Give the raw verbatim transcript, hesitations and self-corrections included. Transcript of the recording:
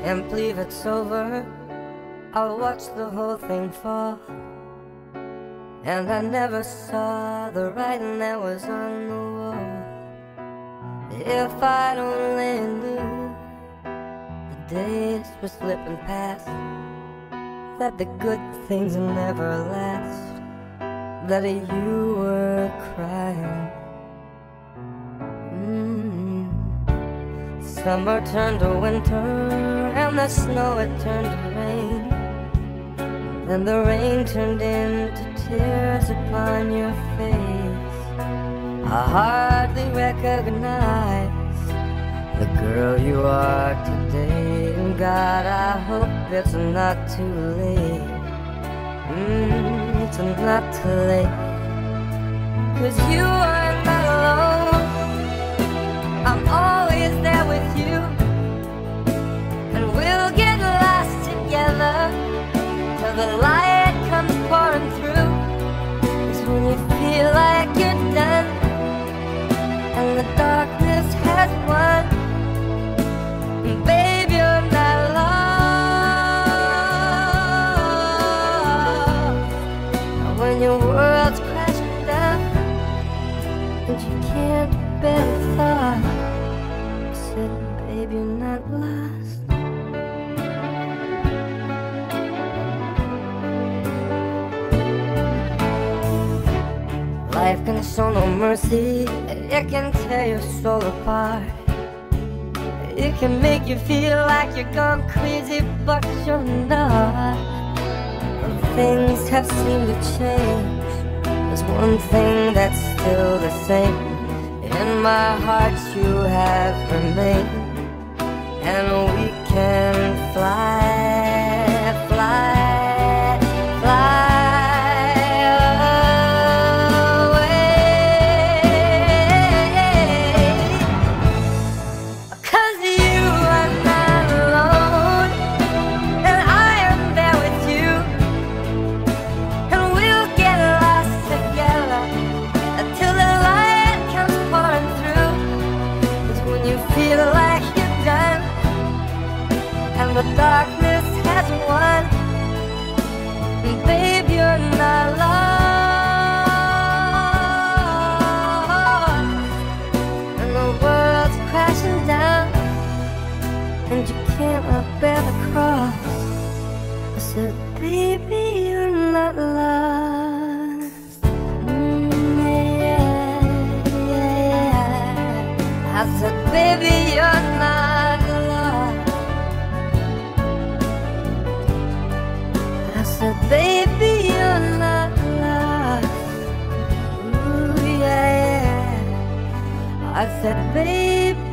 can't believe it's over. I watched the whole thing fall, and I never saw the writing that was on the wall. If I'd only knew the days were slipping past, that the good things never last, that you were crying. mm. Summer turned to winter, and the snow it turned to rain. Then the rain turned into tears upon your face. I hardly recognize the girl you are today. And God, I hope it's not too late. mm, It's not too late, 'cause you are not alone. I'm always there with you, and we'll get lost together till the light comes pouring through. It's when you feel like you're done and the darkness has won, and babe, you're not lost. When your world's crashing down and you can't bear a thought, I said, babe, you're not lost. Life can show no mercy, it can tear your soul apart. It can make you feel like you're gone crazy, but you're not. Things have seemed to change, there's one thing that's still the same. In my heart you have remained, and we can fly, fly, fly. The darkness has won, and babe, you're not lost. And the world's crashing down, and you can't bear the cross. I said, baby, you're not lost. mm, yeah, yeah. I said, baby, you're not lost. I said, baby, you're not lost. Ooh, yeah, yeah. I said, baby,